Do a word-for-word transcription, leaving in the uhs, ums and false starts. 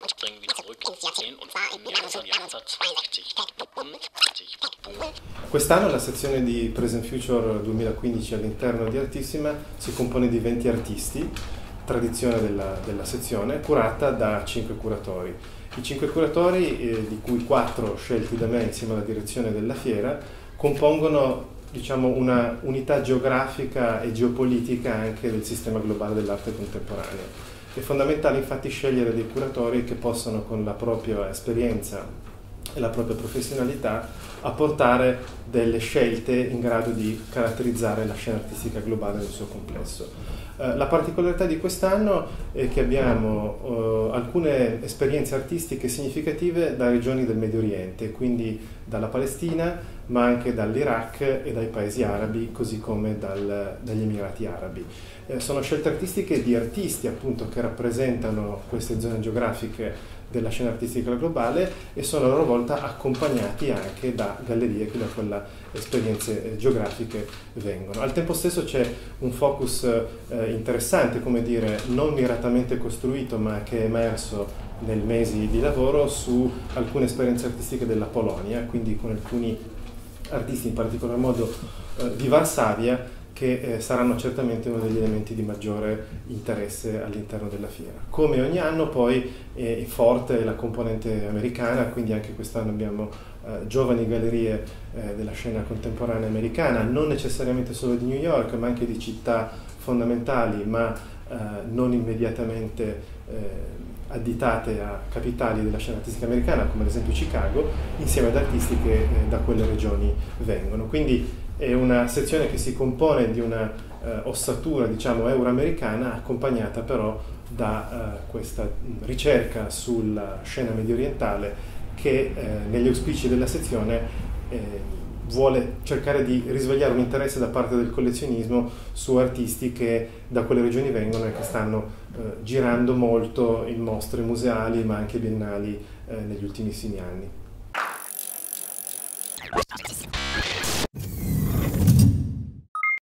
Quest'anno la sezione di Present Future duemilaquindici all'interno di Artissima si compone di venti artisti, tradizione della, della sezione, curata da cinque curatori. I cinque curatori, eh, di cui quattro scelti da me insieme alla direzione della fiera, compongono diciamo, una unità geografica e geopolitica anche del sistema globale dell'arte contemporanea. È fondamentale infatti scegliere dei curatori che possano con la propria esperienza e la propria professionalità apportare delle scelte in grado di caratterizzare la scena artistica globale nel suo complesso. Eh, la particolarità di quest'anno è che abbiamo eh, alcune esperienze artistiche significative da regioni del Medio Oriente, quindi dalla Palestina, ma anche dall'Iraq e dai paesi arabi, così come dal, dagli Emirati Arabi. Eh, sono scelte artistiche di artisti appunto che rappresentano queste zone geografiche della scena artistica globale e sono a loro volta accompagnati anche da gallerie che da quelle esperienze geografiche vengono. Al tempo stesso c'è un focus eh, interessante, come dire, non miratamente costruito ma che è emerso nei mesi di lavoro su alcune esperienze artistiche della Polonia, quindi con alcuni artisti, in particolar modo eh, di Varsavia, che eh, saranno certamente uno degli elementi di maggiore interesse all'interno della fiera. Come ogni anno poi è forte la componente americana, quindi anche quest'anno abbiamo eh, giovani gallerie eh, della scena contemporanea americana, non necessariamente solo di New York, ma anche di città fondamentali, ma eh, non immediatamente eh, additate a capitali della scena artistica americana, come ad esempio Chicago, insieme ad artisti che eh, da quelle regioni vengono. Quindi è una sezione che si compone di una eh, ossatura, diciamo, euroamericana, accompagnata però da eh, questa ricerca sulla scena medio orientale che eh, negli auspici della sezione eh, vuole cercare di risvegliare un interesse da parte del collezionismo su artisti che da quelle regioni vengono e che stanno eh, girando molto in mostre museali ma anche biennali eh, negli ultimissimi anni.